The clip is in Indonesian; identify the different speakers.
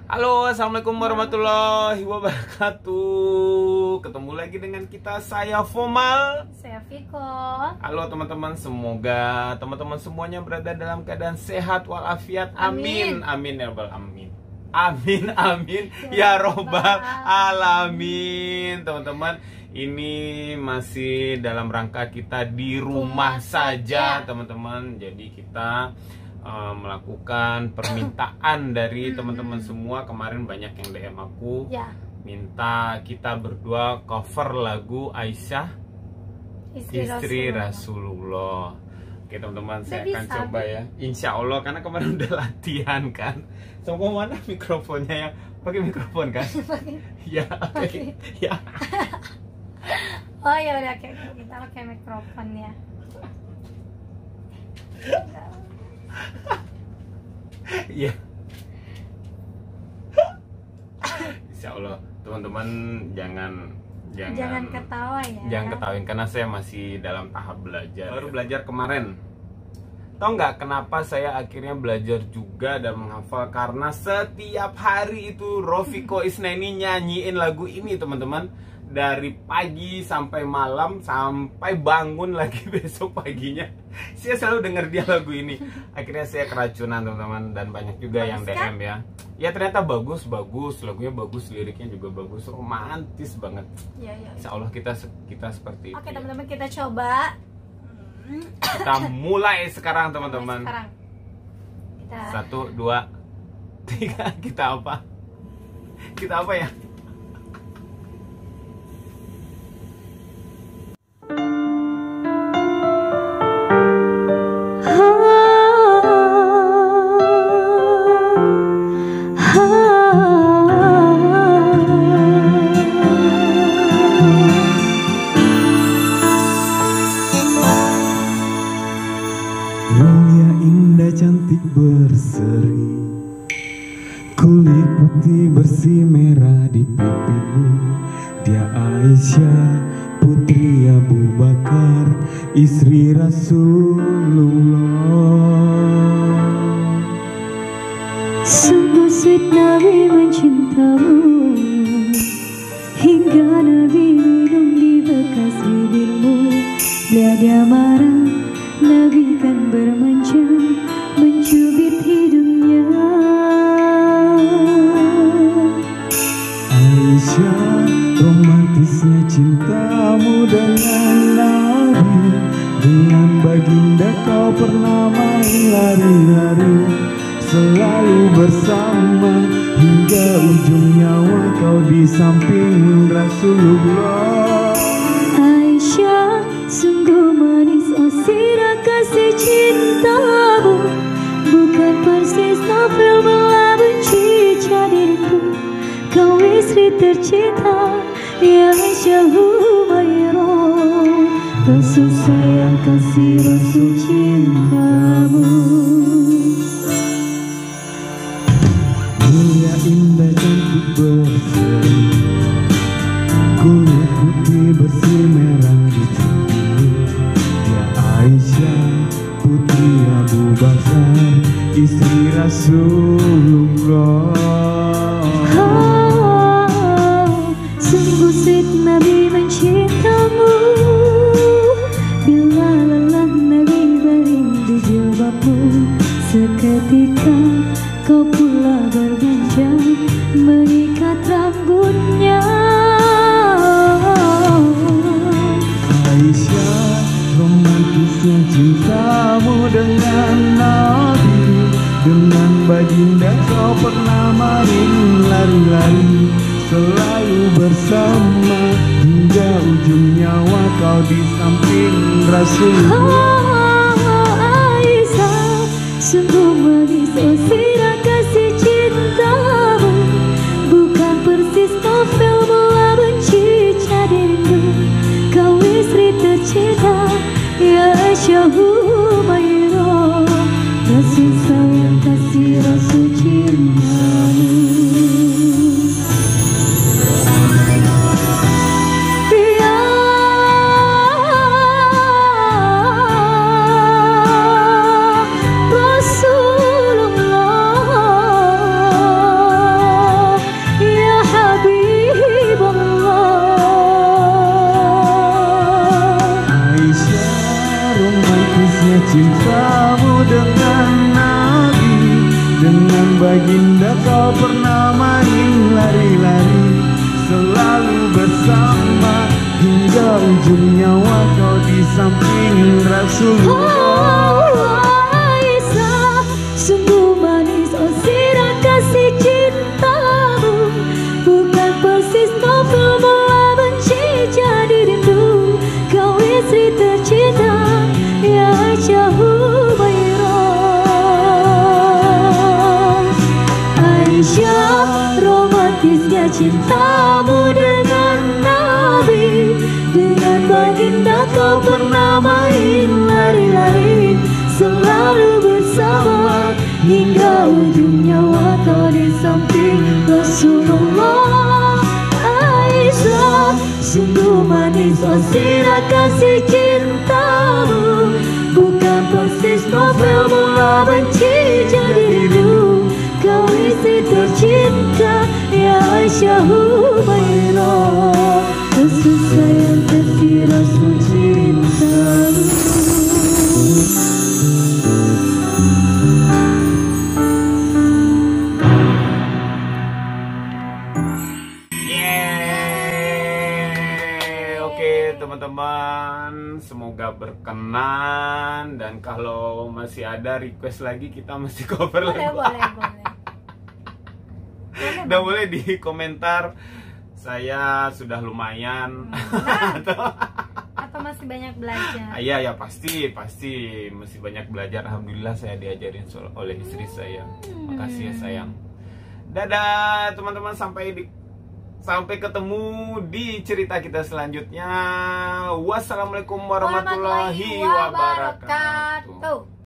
Speaker 1: Halo, assalamualaikum warahmatullahi wabarakatuh. Ketemu lagi dengan kita, saya Fomal.
Speaker 2: Saya Viko.
Speaker 1: Halo teman-teman, semoga teman-teman semuanya berada dalam keadaan sehat walafiat. Amin. Amin ya rabbal alamin. Amin amin ya robbal alamin. Teman-teman, ini masih dalam rangka kita di rumah saja, teman-teman. Jadi kita melakukan permintaan dari teman-teman semua. Kemarin banyak yang DM aku minta kita berdua cover lagu Aisyah istri Rasulullah. Oke teman-teman, saya akan coba ya, insya Allah, karena kemarin udah latihan kan. Sama mana mikrofonnya ya? Pakai mikrofon kan? Ya, oke. Ya.
Speaker 2: Oh ya udah, kita pakai mikrofon ya.
Speaker 1: Iya. Insya Allah teman-teman jangan
Speaker 2: ketawa ya.
Speaker 1: Jangan ketawain karena saya masih dalam tahap belajar. Baru belajar kemarin. Tahu nggak kenapa saya akhirnya belajar juga dan menghafal? Karena setiap hari itu Rofiko Isnaini nyanyiin lagu ini, teman-teman. Dari pagi sampai malam, sampai bangun lagi besok paginya, saya selalu dengar dia lagu ini. Akhirnya saya keracunan, teman-teman, dan banyak juga yang DM ya. Ya ternyata bagus, lagunya bagus, liriknya juga bagus, romantis banget. Ya. Insya Allah kita seperti itu.
Speaker 2: Oke teman-teman, kita coba.
Speaker 1: Kita mulai sekarang, teman-teman. 1, 2, 3. Kita apa? Kita apa ya?
Speaker 3: Mulia, indah, cantik, berseri, kulit putih bersih merah di pipimu. Dia Aisyah, putri Abu Bakar, istri Rasulullah.
Speaker 4: Sungguh sweet Nabi mencintamu, hingga Nabi minum di bekas bibirmu. Bila dia marah, Nabi kan bermanja, mencubit hidungnya.
Speaker 3: Aisyah, romantisnya cintamu dengan Nabi. Dengan baginda kau pernah main lari-lari, selalu bersama hingga ujung nyawa kau di samping Rasulullah.
Speaker 4: Aisyah, sungguh manis oh sirah kasih cintamu, bukan persis novel bela benci diriku. Kau istri tercinta, ya Aisyah Humairah, Rasul sayang kasih Rasul cintamu.
Speaker 3: Mulia, indah, cantik, berseri, kulit putih bersih merah di pipimu. Dia Aisyah, putri Abu Bakar, istri Rasulullah.
Speaker 4: Sungguh sweet Nabi mencintamu, bila lelah Nabi merindu jilbabmu. Seketika kau pula bermanja, mengikat rambutnya.
Speaker 3: Aisyah, romantisnya cintamu dengan Nabi. Dengan baginda kau pernah main lari-lari, selalu bersama hingga ujung nyawa kau di samping Rasulullah.
Speaker 4: Aisyah, sungguh manis oh sirah kasih cintamu, bukan persis novel bola benci diriku. Kau istri tercinta, ya Aisyah Humairah, Rasul sayang kasih Rasul cintamu. Ya
Speaker 3: baginda kau pernah main lari-lari, selalu bersama hingga ujung nyawa kau di samping Rasulullah.
Speaker 4: Aisyah, sungguh manis oh sirah kasih cintamu, bukan persis novel bola benci jadi rindu. Kau istri tercinta ya Aisyah Humairah. Aisyah, romantisnya cintamu dengan Nabi, dengan baginda kau pernah main lari-lari, selalu bersama hingga ujung nyawa kau di samping Rasulullah. Aisyah, sungguh manis oh sirah kasih cintamu, bukan persis novel bola benci jadi rindu. Kau istri tercinta ya Aisyah Humairah, Rasul sayang kasih Rasul cintamu.
Speaker 1: Yeay. Oke teman-teman, semoga berkenan, dan kalau masih ada request lagi kita mesti cover
Speaker 2: Boleh,
Speaker 1: lagu.
Speaker 2: boleh, boleh.
Speaker 1: Dan boleh di komentar saya sudah lumayan
Speaker 2: Atau masih banyak belajar.
Speaker 1: iya ya pasti masih banyak belajar. Alhamdulillah saya diajarin oleh istri saya. Makasih ya sayang. Dadah teman-teman, sampai ketemu di cerita kita selanjutnya. Wassalamualaikum warahmatullahi wabarakatuh.